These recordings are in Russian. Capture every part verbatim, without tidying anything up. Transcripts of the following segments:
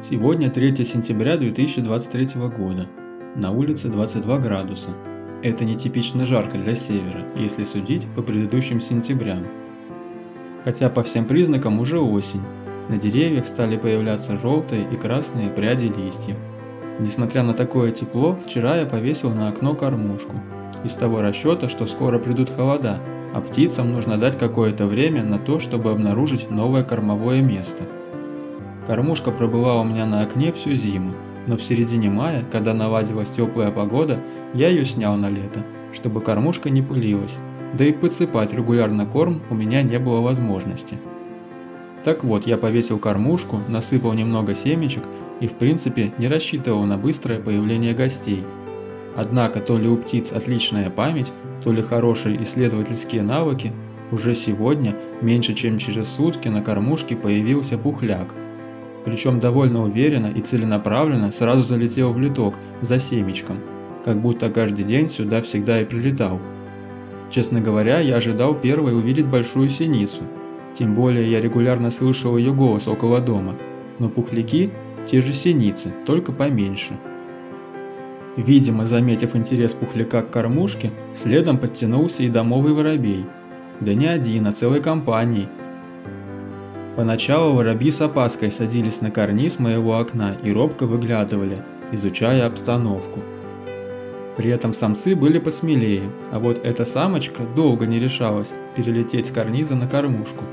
Сегодня третье сентября две тысячи двадцать третьего года. На улице двадцать два градуса. Это нетипично жарко для севера, если судить по предыдущим сентябрям. Хотя по всем признакам уже осень. На деревьях стали появляться желтые и красные пряди листьев. Несмотря на такое тепло, вчера я повесил на окно кормушку. Из того расчета, что скоро придут холода, а птицам нужно дать какое-то время на то, чтобы обнаружить новое кормовое место. Кормушка пробыла у меня на окне всю зиму, но в середине мая, когда наладилась теплая погода, я ее снял на лето, чтобы кормушка не пылилась, да и подсыпать регулярно корм у меня не было возможности. Так вот, я повесил кормушку, насыпал немного семечек и в принципе не рассчитывал на быстрое появление гостей. Однако то ли у птиц отличная память, то ли хорошие исследовательские навыки, уже сегодня, меньше чем через сутки, на кормушке появился пухляк. Причем довольно уверенно и целенаправленно сразу залетел в литок за семечком, как будто каждый день сюда всегда и прилетал. Честно говоря, я ожидал первой увидеть большую синицу, тем более я регулярно слышал ее голос около дома, но пухляки – те же синицы, только поменьше. Видимо, заметив интерес пухляка к кормушке, следом подтянулся и домовый воробей. Да не один, а целой компанией. Поначалу воробьи с опаской садились на карниз моего окна и робко выглядывали, изучая обстановку. При этом самцы были посмелее, а вот эта самочка долго не решалась перелететь с карниза на кормушку.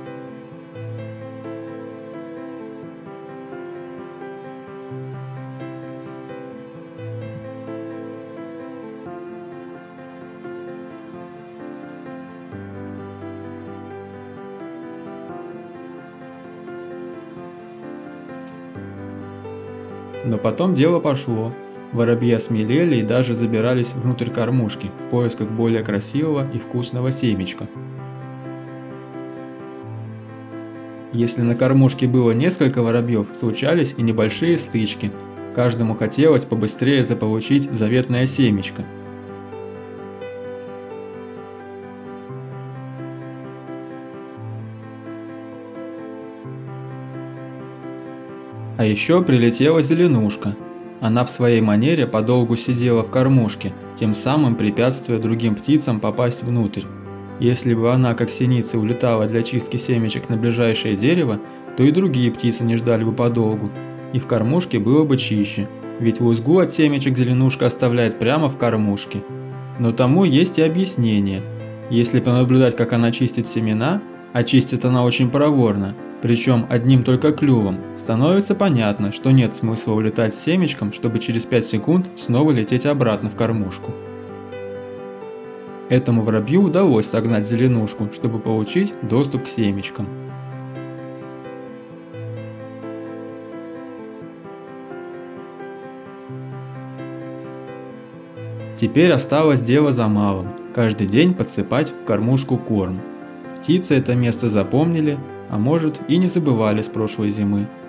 Но потом дело пошло. Воробьи осмелели и даже забирались внутрь кормушки в поисках более красивого и вкусного семечка. Если на кормушке было несколько воробьев, случались и небольшие стычки. Каждому хотелось побыстрее заполучить заветное семечко. А еще прилетела зеленушка. Она в своей манере подолгу сидела в кормушке, тем самым препятствуя другим птицам попасть внутрь. Если бы она, как синица, улетала для чистки семечек на ближайшее дерево, то и другие птицы не ждали бы подолгу, и в кормушке было бы чище, ведь лузгу от семечек зеленушка оставляет прямо в кормушке. Но тому есть и объяснение. Если понаблюдать, как она чистит семена, а чистит она очень проворно, причем одним только клювом, становится понятно, что нет смысла улетать с семечком, чтобы через пять секунд снова лететь обратно в кормушку. Этому воробью удалось согнать зеленушку, чтобы получить доступ к семечкам. Теперь осталось дело за малым – каждый день подсыпать в кормушку корм. Птицы это место запомнили, а может и не забывали с прошлой зимы.